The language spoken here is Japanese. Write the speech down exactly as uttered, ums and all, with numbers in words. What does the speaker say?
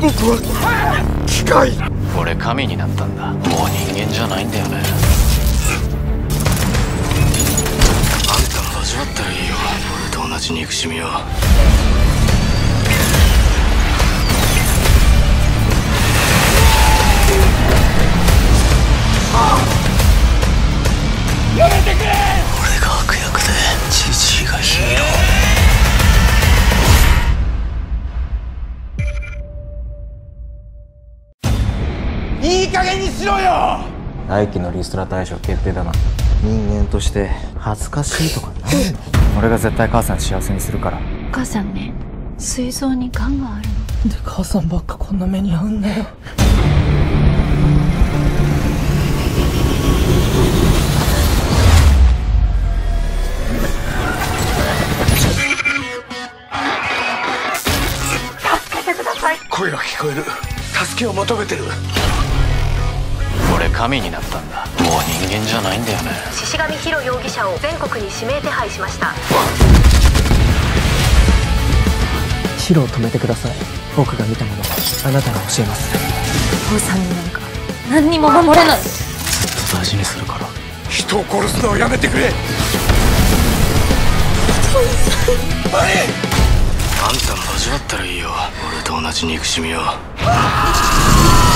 僕は機械。 俺神になったんだ。もう人間じゃないんだよね。あんたも味わったらいいよ、俺と同じ憎しみを。 やめてくれ。 俺が悪役でジジイがヒーロー。いい加減にしろよ。 来期のリストラ対象決定だな。人間として恥ずかしいとかないの？俺が絶対母さん幸せにするから。 お母さんね、膵臓に癌があるの。 で母さんばっかこんな目に遭うんだよ。 声が聞こえる。助けを求めてる。 俺神になったんだ。もう人間じゃないんだよね。 獅子神ヒロ容疑者を全国に指名手配しました。 ヒロを止めてください。僕が見たものあなたが教えます。 お父さんになんか何にも守れない。 ずっと大事にするから。 人を殺すのをやめてくれ。 あんたも味わったらいいよ、俺と同じ憎しみを。